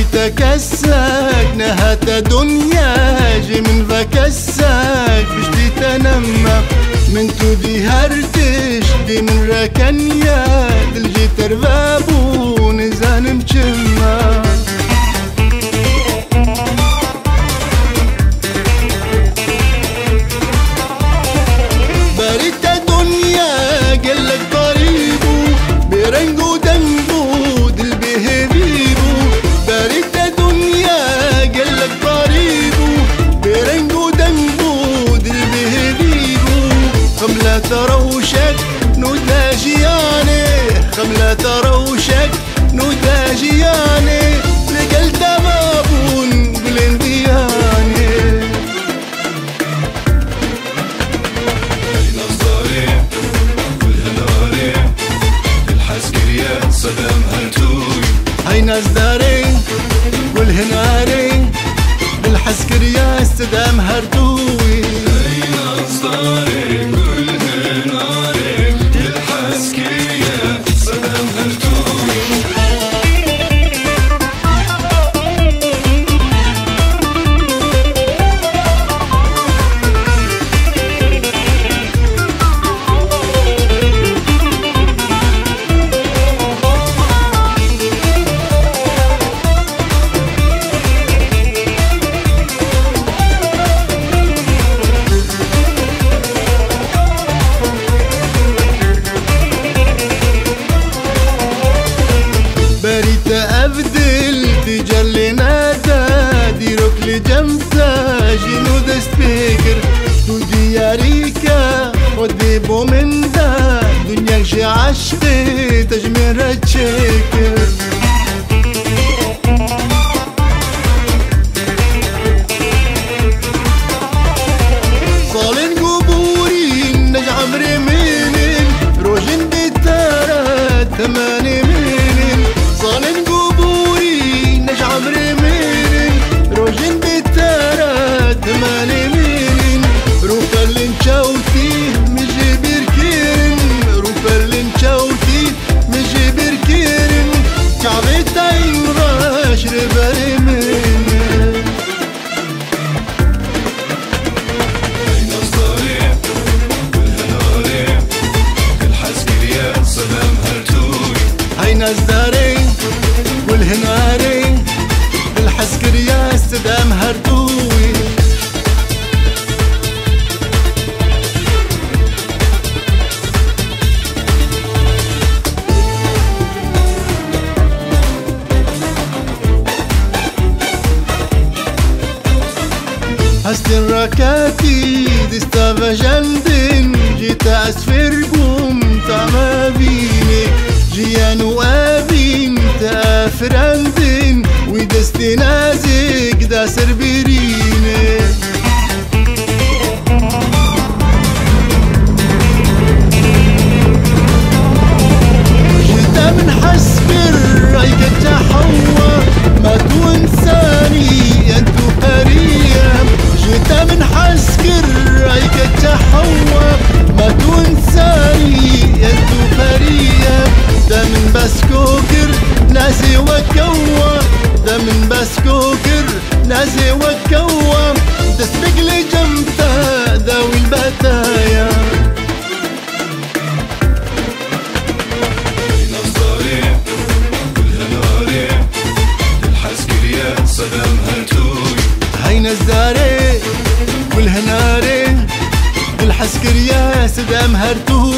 تكسك نهات دنيا جي من فكسك بشتي تنمى من تودي هرتش دي من ركنيا دلجي تربابو نزان مجمع بريت دنيا قلك قريبو برنقو دنقو دل بهبيبو بريت دنيا قلك قريبو برنقو دنقو دل بهبيبو خملة تروشك نوداجياني خملة تروشك نوداجياني لقل تبابون بلندياني صدام هرتوي هاي ناس دارين والهنارين بالحسكرية صدام هرتوي هاي ناس دارين والهنارين بالحسكرية صدام هرتوي أبدل تجلي نادا ديروك لجمتا جينو دستبيكر تو دياريكا وديبو من دا دنياك جي عشقي تجمير تشيكر صالين قبورين نج عمري مينين روجين بيتارا تماني مينين صالين قبوري نج عمري مينين روجين بيتارا تماني مينين روفا اللي نشاوتي مجي بيركيرن روفا اللي نشاوتي مجي بيركيرن كعبي تاين غاش ربالي مينين هاي ناس دارين والهنارين بالحسكرية صدام هرتوي هاي ناس دارين والهنارين بالحسكرية صدام هرتوي هستن ركاتي دستافا جندن جيتا اسفر قوم تعما بيني جيانو ابين تافرندن ويدستي نازك دا سربيريني جيتا من حسبر رايك التحوى ما تنساني انتو قريب جيتا من حسكر رايك التحوى ما تنساني انتو قريب ده من بسكوكر ناسي وكوى ده من بسكوكر ناسي وكوى تسبق لي جمتا ذوي البتايا هاي ناس دارين والهنارين بالحسكرية صدام هرتوي هاي ناس دارين والهنارين بالحسكرية صدام هرتوي